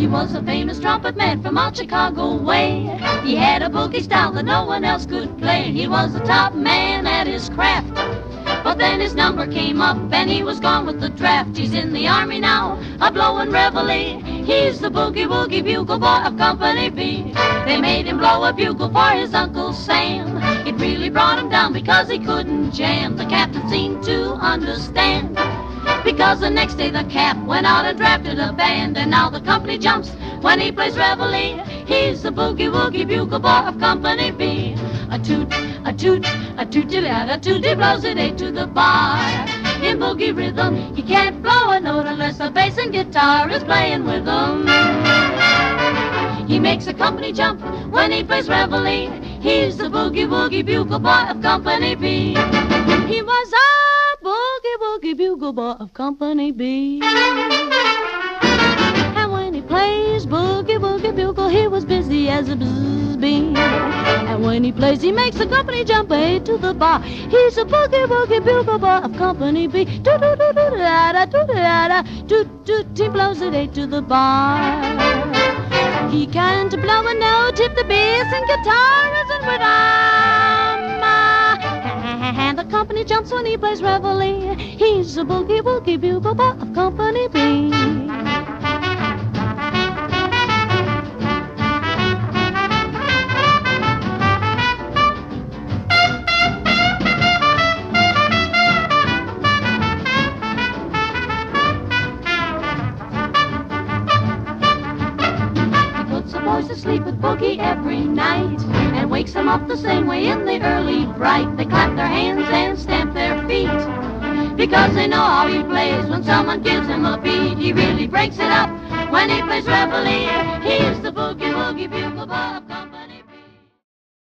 was a famous trumpet man from out Chicago way. He had a boogie style that no one else could play. He was the top man at his craft. But then his number came up and he was gone with the draft. He's in the army now, a-blowin' reveille. He's the boogie-woogie bugle boy of Company B. They made him blow a bugle for his Uncle Sam. It really brought him down because he couldn't jam. The captain seemed to understand, because the next day the cap went out and drafted a band. And now the company jumps when he plays reveille. He's the boogie-woogie bugle boy of Company B. A toot, a toot, a toot-a-toot, he blows it eight to the bar. In boogie rhythm, he can't blow a note unless the bass and guitar is playing with him. He makes a company jump when he plays reveille. He's the boogie-woogie bugle boy of Company B. He was a boogie-woogie bugle boy of Company B. And when he plays boogie-woogie bugle, he was busy as a bee. And when he plays, he makes the company jump eight to the bar. He's a boogie-woogie bugle boy of Company B. Do-do-do-do-da-da, do-da-da, do-do, he blows it eight to the bar. He can't blow a note if the bass and guitar isn't with him. And the company jumps when he plays reveille. He's a boogie-woogie bugle boy of Company B. To sleep with boogie every night and wakes them up the same way in the early bright. They clap their hands and stamp their feet because they know how he plays. When someone gives him a beat, he really breaks it up when he plays reveille. He's the boogie-woogie bugle boy.